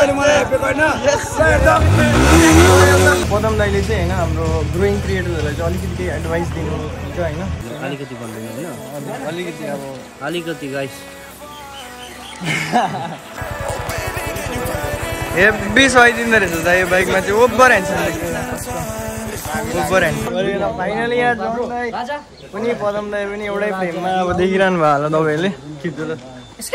तैँले मलाई हेपेको होइन पदम दाइले चाहिँ होइन हाम्रो ग्रोइङ क्रिएटरहरूलाई चाहिँ अलिकति केही एडभाइस दिनुहुन्छ होइन अलिकति भन्दैन होइन अलिकति अब अलिकति गाइस हेभी सहिदिँदो रहेछ त यो बाइकमा चाहिँ over handsome over hand finally यहाँ जन दाइ पनि पदम दाइ पनि एउटै फ्रेममा अब देखिरहनु भयो होला तपाईँहरूले खिच्नु त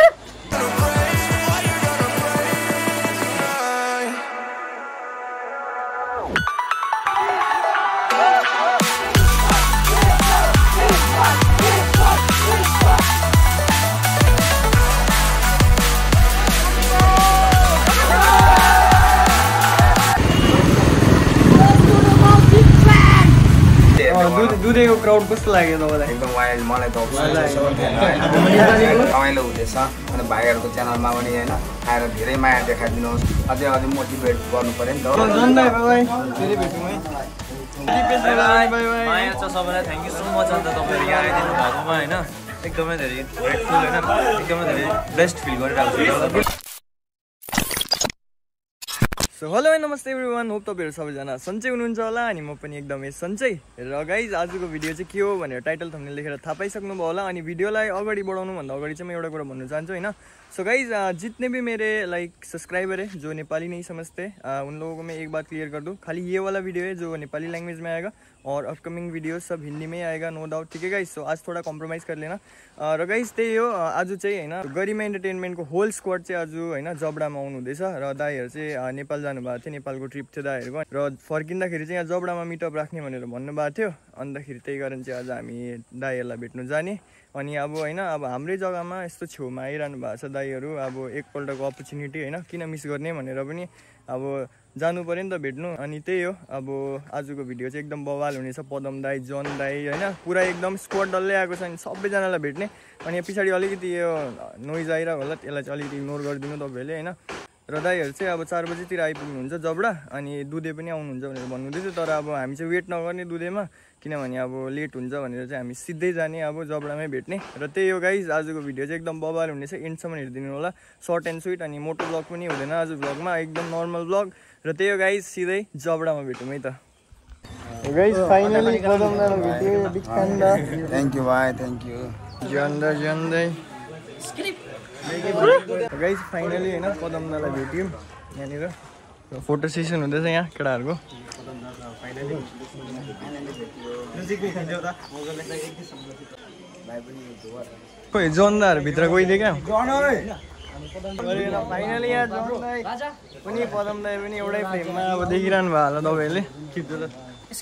दुधेको क्राउड कस्तो लाग्यो तपाईँलाई एकदम वाइल्ड मलाई त रमाइलो हुँदैछ अनि भाइहरूको च्यानलमा पनि होइन आएर धेरै माया देखाइदिनुहोस् अझै मोटिभेट गर्नु पऱ्यो नि त फेरि भेटौँ है माया छ सबैलाई थ्याङ्क यू सो मच अन्त तपाईँहरू यहाँ आइदिनु भएकोमा होइन एकदमै धेरै ग्रेटफुल होइन एकदमै धेरै बेस्ट फिल गरिरहेको छु सो हेलो नमस्ते एभ्रिवान होप तपाईँहरू सबैजना सन्चै हुनुहुन्छ होला अनि म पनि एकदमै सन्चै र गाइज आजको भिडियो चाहिँ के हो भनेर टाइटल थम्बनेल लेखेर थाहा पाइसक्नुभयो होला अनि भिडियोलाई अगाडि बढाउनुभन्दा अगाडि चाहिँ म एउटा कुरा भन्नु चाहन्छु होइन सो गाइज जितने भी मेरे लाइक सब्सक्राइबर है जो नेपाली नहीं समझते उन लोगों को मैं एक बात क्लियर कर दूं खाली ये वाला वीडियो है जो नेपाली लैंग्वेज में आएगा और अपकमिंग वीडियो सब हिंदी में आएगा नो डाउट ठीक है गाइज सो आज थोड़ा कम्प्रोमाइज कर लेना र गाइज त्यही हो आज चाहिँ होइन गरिमा एन्टरटेनमेन्टको होल स्क्वाड चाहिँ आज होइन जबडामा आउनुहुँदैछ र दाइहरू चाहिँ नेपाल जानुभएको थियो नेपालको ट्रिप थियो दाइहरूको र फर्किँदाखेरि चाहिँ यहाँ जबडामा मिटअप राख्ने भनेर भन्नुभएको थियो अन्तखेरि त्यही कारण चाहिँ आज हामी दाइहरूलाई भेट्नु जाने अनि अब होइन अब हाम्रै जग्गामा यस्तो छेउमा आइरहनु भएको छ दाइहरू अब एकपल्टको अपर्च्युनिटी होइन किन मिस गर्ने भनेर पनि अब जानु पऱ्यो नि त भेट्नु अनि त्यही हो अब आजको भिडियो चाहिँ एकदम बवाल हुनेछ पदम दाई जन दाई होइन पुरा एकदम स्क्वाड डल्लै आएको छ अनि सबैजनालाई भेट्ने अनि पछाडि अलिकति यो नोइज आइरहेको होला त्यसलाई चाहिँ अलिकति इग्नोर गरिदिनु तपाईँहरूले होइन र दाइहरू चाहिँ अब 4 बजीतिर आइपुग्नुहुन्छ जबडा अनि दुधे पनि आउनुहुन्छ भनेर भन्नुहुँदै थियो तर अब हामी चाहिँ वेट नगर्ने दुधेमा किनभने अब लेट हुन्छ भनेर चाहिँ हामी सिधै जाने अब जबडामै भेट्ने र त्यही हो गाइज आजको भिडियो चाहिँ एकदम बवाल हुनेछ एन्डसम्म हेरिदिनु होला सर्ट एन्ड स्विट अनि मोटो ब्लग पनि हुँदैन आज ब्लगमा एकदम नर्मल ब्लग र त्यही हो गाइज सिधै जबडामा भेटौँ है त गाइज फाइनली पदमलाई भेट्यो बिग फ्यान दा थ्याङ्क यू भाइ थ्याङ्क यू ज्यान्दै गाइज फाइनली होइन पदमलाई भेट्यौँ यहाँनिर फोटो सेसन हुँदैछ यहाँ केटाहरूको खोइ जनदाहरू भित्र गइदियो क्या फाइनली यहाँ जन दाइ पनि पदम दाइ पनि एउटै फ्रेममा अब देखिरहनु भयो होला तपाईँहरूले खिच्नु त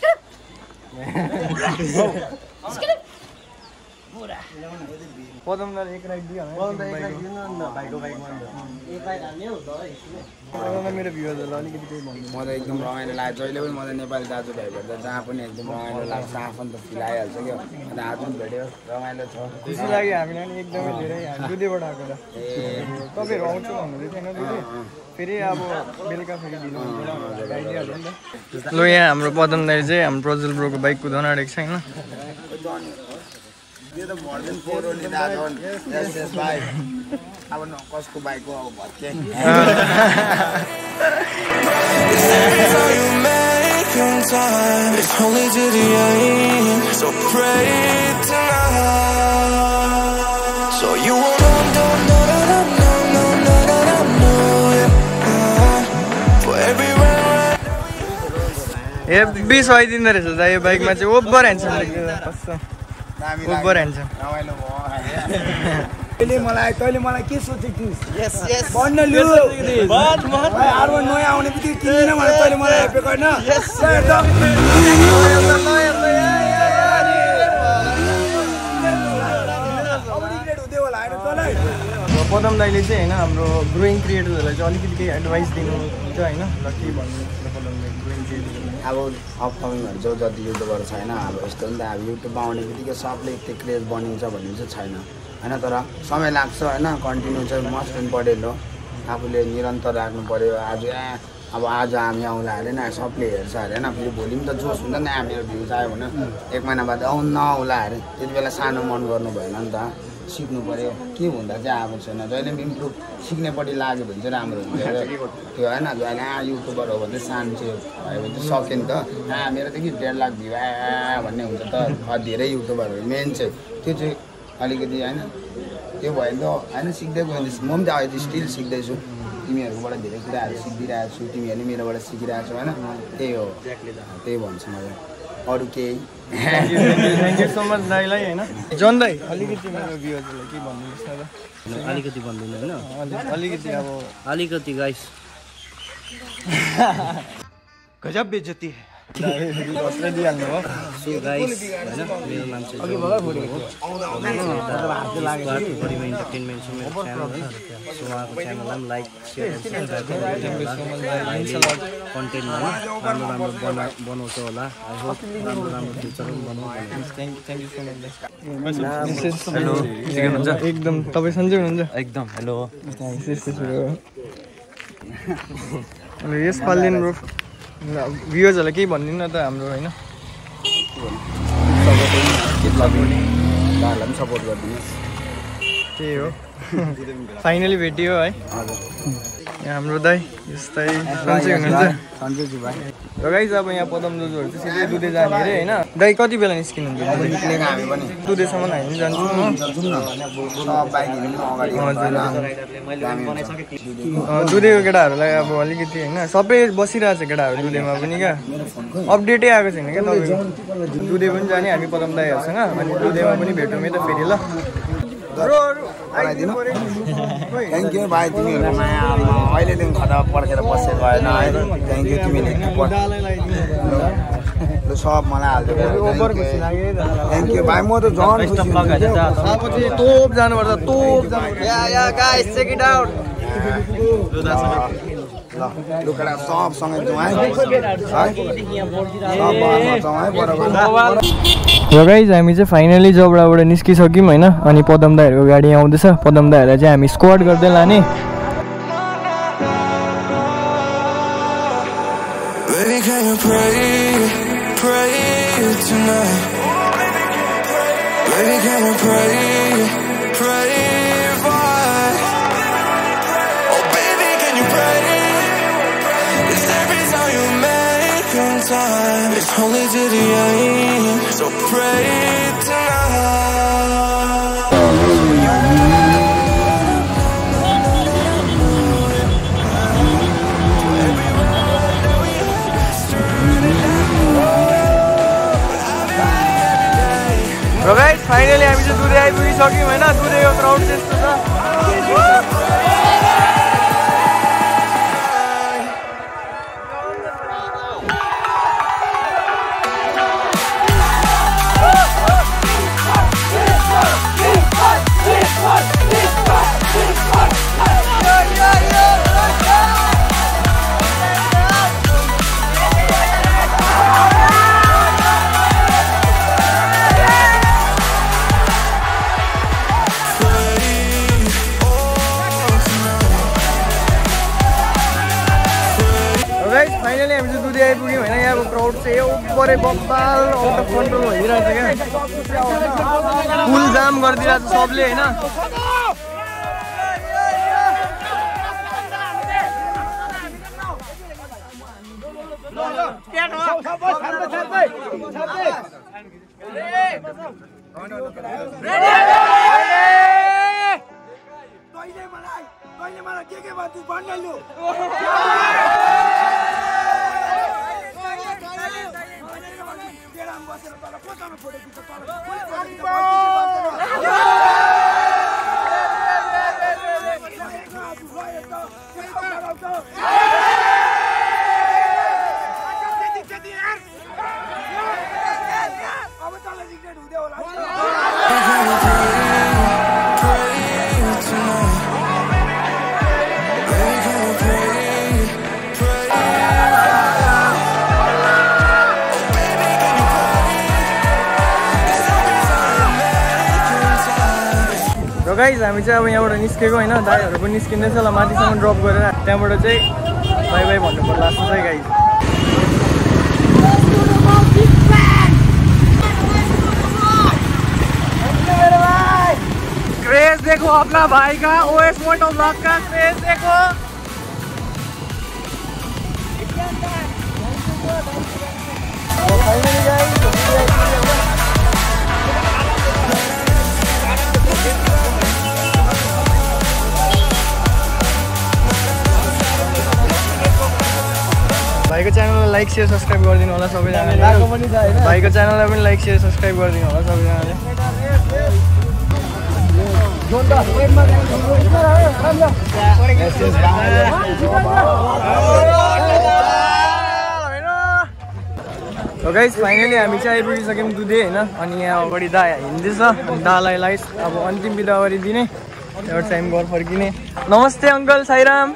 पदम दाइ एक राइड दियो मेरो भ्युजहरूलाई अलिकति केही भन्नु म त एकदम रमाइलो लाग्छ जहिले पनि म त नेपाली दाजुभाइ भेट्दा जहाँ पनि एकदम रमाइलो लाग्छ आफन्त फिल आइहाल्छ क्या अन्त आज पनि भेट्यो रमाइलो छ खुसी लाग्यो हामीलाई पनि एकदमै धेरै हामी दुधेबाट आएको त तपाईँहरू आउँछु भन्नुहुँदै थिएन दुधे फेरि अब बेलुका फेरि दिनुहुन्छ आइदिइहाल्यो नि त ल यहाँ हाम्रो पदम दाइ चाहिँ हाम्रो प्रज्वल ब्रोको बाइक कुदाउन आँटेको छ होइन यो त भर्दैन फोरोले दाजु यस भाइ अब न कसको बाइक हो अब भत्के हेभी सहिदिँदो रहेछ त यो बाइकमा चाहिँ ओभर ह्यान्डसम कस्तो ओभर ह्यान्डसम रमाइलो भयो तैँले मलाई के सोचेको थिइस् भन्न लु आर्वन नयाँ आउने बित्तिकै किन भने तैँले मलाई हेपेको होइन पदम दाइले चाहिँ होइन हाम्रो ग्रोइङ क्रिएटरहरूलाई चाहिँ अलिकति केही एडभाइस दिनुहुन्छ होइन र के भन्नु पदम दाइ ग्रोइङ क्रिएटरहरूलाई अब अपकमिङहरू जो जति युट्युबहरू छैन अब यस्तो नि त अब युट्युबमा आउने बित्तिकै सबले त्यो क्रेज बनिन्छ भन्ने चाहिँ छैन होइन तर समय लाग्छ होइन कन्टिन्यू चाहिँ मस्ट इम्पोर्टेन्ट हो आफूले निरन्तर राख्नु पऱ्यो आज अब आज हामी आउँला अरे न सबले हेर्छ अरे होइन फेरि भोलि पनि त जोस हुन्छ नि हामीहरू भ्युज आयो भने 1 महिना बाद नआउला अरे त्यति बेला सानो मन गर्नु भएन नि त सिक्नु पऱ्यो के हुँदा चाहिँ आएको छैन जहिले पनि इम्प्रुभ सिक्नेपट्टि लाग्यो भने चाहिँ राम्रो हुन्छ त्यो होइन जहिले युट्युबर हो भने चाहिँ सानो चाहिँ भयो भने चाहिँ सक्यो नि त मेरो त कि 1.5 लाख भ्यू भन्ने हुन्छ त धेरै युट्युबरहरू मेन चाहिँ त्यो चाहिँ अलिकति होइन त्यो भयो भने त होइन सिक्दै गयो भने म पनि त अहिले स्टिल सिक्दैछु तिमीहरूकोबाट धेरै कुराहरू सिकिरहेको छु तिमीहरूले मेरोबाट सिकिरहेको छौ होइन त्यही हो त्यही भन्छु मलाई अरू केही थ्याङ्क यू सो मच दाइलाई होइन जन दाइ अलिकति मेरो भ्युजहरूलाई के भनिदिनुहोस् न त अलिकति भन्दिनँ होइन अलिकति अब अलिकति गाइस गजब बेइज्जती कसले दिइहाल्नु हो सो गाइस होइन मेरो नाम चाहिँ गरिमा इन्टरटेनमेन्ट छ मेरो च्यानल होइन सो उहाँको च्यानललाई पनि लाइक सेयर कन्टेन्ट राम्रो राम्रो बनाउँछ होला आई होप राम्रो राम्रो फ्युचर पनि बनाउँ thank you so much hello ठिकै हुनुहुन्छ एकदम तपाईँ सन्चै हुनुहुन्छ एकदम हेलो यसपालि ब्रो भ्युजहरूलाई केही भनिदिनु न त हाम्रो होइन दाहरूलाई पनि सपोर्ट गरिदिनुहोस् त्यही हो फाइनली भेटियो है हाम्रो दाइ यस्तै सन्चै हुनुहुन्छ सन्चै भाइ र गाइस अब यहाँ पदम दाजुहरू चाहिँ सिधै दुधे जाने अरे होइन दाइ कति बेला निस्किनुहुन्छ निक्लेको हामी पनि दुधेसम्म हामी पनि जान्छौँ दुधेको केटाहरूलाई अब अलिकति होइन सबै बसिरहेको छ केटाहरू दुधेमा पनि क्या अपडेटै आएको छैन क्या तपाईँको दुधे पनि जाने हामी पदम दाइहरूसँग अनि दुधेमा पनि भेटौँ है त फेरि ल थ्याङ्क यू भाइ तिमीहरूको माया अहिलेदेखि खदा पर्खेर बसेर भएन है थ्याङ्क यू तिमीले ल सब मलाई हालिदियो थ्याङ्क यू भाइ म त झन् खुसी अब चाहिँ तोप जानुपर्छ तोप गाइस चेक इट आउट ल लुकेर सबसँगै जाउँ है र गाइज हामी चाहिँ फाइनली जबडाबाट निस्किसक्यौँ होइन अनि पदम दाइहरूको गाडी आउँदैछ पदम दाइहरूलाई चाहिँ हामी स्क्वाड गर्दै लाने It's only to the end, so pray tonight. र गाइज फाइनली हामी चाहिँ दुधे आइपुगिसक्यौँ होइन दुधेको क्राउड त्यस्तो छ फाइनली हामी चाहिँ दुधे आइपुग्यौँ होइन यहाँको क्राउड चाहिँ एउटै बब्बाल आउट अफ कन्ट्रोल भइरहेको छ क्या फुल जाम गरिदिरहेको छ सबले होइन गाइज हामी चाहिँ अब यहाँबाट निस्केको होइन दाइहरू पनि निस्किँदैछ ल माथिसम्म ड्रप गरेर त्यहाँबाट चाहिँ बाई बाई भन्नु पर्ला जस्तो चाहिँ गाइज देखो अपना भाई का OS मोटो ब्लॉग का क्रेज देखो। भाइको च्यानललाई लाइक सेयर सब्सक्राइब गरिदिनु होला सबैजनाले। भाइको च्यानललाई पनि लाइक सेयर सब्सक्राइब गरिदिनु होला सबैजनाले। गाइस फाइनली हामी चाहिँ आइपुगिसक्यौँ दुधे होइन। अनि यहाँ अगाडि दा हिँड्दैछ। दालाई लाइट अब अन्तिम बिदा गरिदिने, एउटा टाइम घर फर्किने। नमस्ते अङ्कल साईराम।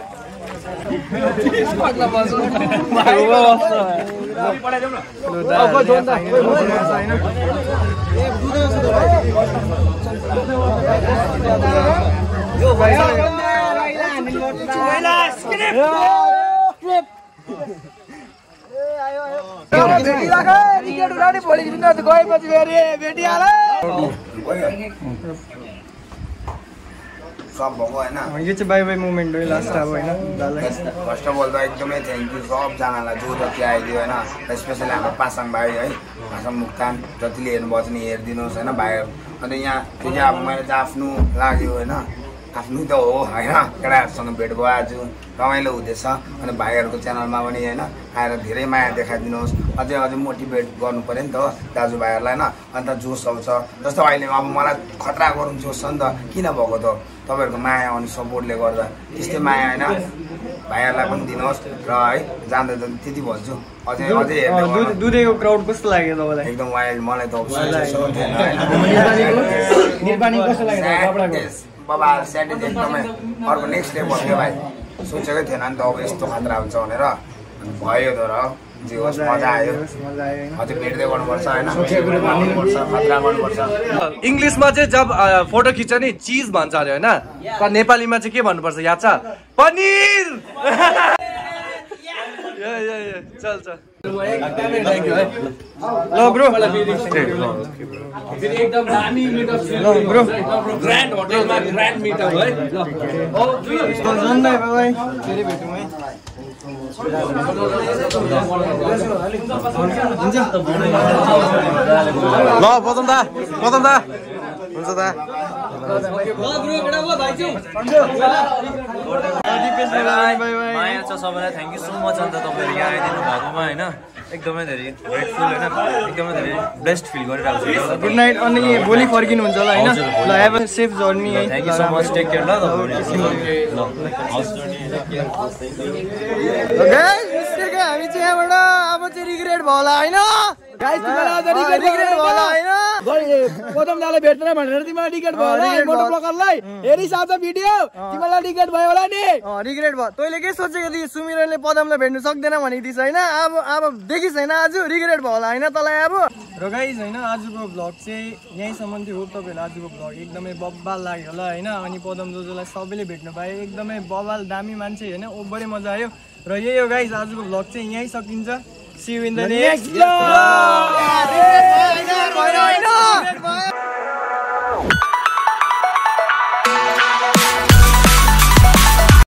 सब भएको होइन। यो चाहिँ बाई बाई मुभमेन्ट हो लास्ट अब होइन। फर्स्ट अफ अल त एकदमै थ्याङ्क यू सबजनालाई जो जति आइदियो होइन, स्पेसली हाम्रो पासाङ भाइ है, पासाङ मुक्तान जतिले हेर्नुभएको छ नि हेरिदिनुहोस् होइन भाइहरू। अन्त यहाँ त्यो चाहिँ अब मैले चाहिँ आफ्नो लाग्यो होइन, आफ्नो त हो होइन, केटाहरूसँग भेट भयो आज रमाइलो हुँदैछ। अनि भाइहरूको च्यानलमा पनि होइन आएर धेरै माया देखाइदिनुहोस्, अझै अझै मोटिभेट गर्नु पऱ्यो नि त दाजुभाइहरूलाई होइन। अन्त जोस आउँछ जस्तो अहिले अब मलाई खतरा गरौँ जोस छ नि त, किन भएको त तपाईँहरूको माया अनि सपोर्टले गर्दा। त्यस्तै माया होइन भाइहरूलाई पनि दिनुहोस् र है जाँदा त त्यति भन्छु। अझै अझै हेर्नु दुधेको क्राउड कस्तो लाग्यो तपाईँलाई? एकदम वाइल्ड। मलाई त बाबा स्याटरडे एकदमै अर्को नेक्स्ट डे भयो भाइ। सोचेकै थिएन नि त अब यस्तो खतरा हुन्छ भनेर, भयो तर जे होस् मजा आयो। अझै भेट्दै गर्नुपर्छ होइन, खतरा गर्नुपर्छ। इङ्ग्लिसमा चाहिँ जब फोटो खिच्छ नि चिज भन्छ अरे होइन, तर नेपालीमा चाहिँ के भन्नुपर्छ याद छ? पनिर। चल चल ल ब्रो। एकदम दामी मिटअप ब्रो, ग्रान्ड होटलमा ग्रान्ड मिटअप है। जन्दै भाइ फेरि भेटौँ है। ल पदम दा हुन्छ दा। माया छ सबैलाई, थ्याङ्क यू सो मच। अन्त तपाईँहरू यहाँ आइदिनु भएकोमा होइन एकदमै धेरै ग्रेटफुल होइन, एकदमै धेरै ब्लेस्ड फिल गरिरहेको छु। Good night. अनि भोलि फर्किनुहुन्छ होला होइन? ल हेभ अ सेफ जर्नी है। Thank you so much, take care. ल हामी चाहिँ यहाँबाट अब चाहिँ रिग्रेट भयो होला होइन? गौतम दाले भेट्दैन भनेर तिमीलाई टिकट भयो होला, मोटो ब्लगरलाई हेरिस आज भिडियो तिमीलाई टिकट भयो होला नि। रिग्रेट भयो। तैँले के सोचेको थिए सुमिरनले पदमलाई भेट्नु सक्दैन भनेको थिइस् होइन? अब देखिस् होइन आज रिग्रेट भयो होला होइन तँलाई अब। र गाइज होइन आजको भ्लग चाहिँ यहीँसम्म थियो। होप तपाईँहरूलाई आजको भ्लग एकदमै बब्बाल लाग्यो होला होइन। अनि पदम जोजोलाई सबैले भेट्नु पायो, एकदमै बब्बाल दामी मान्छे होइन, ओभरै मजा आयो। र यही हो गाइज आजको भ्लग चाहिँ यहीँ सकिन्छ। See you in the next vlog.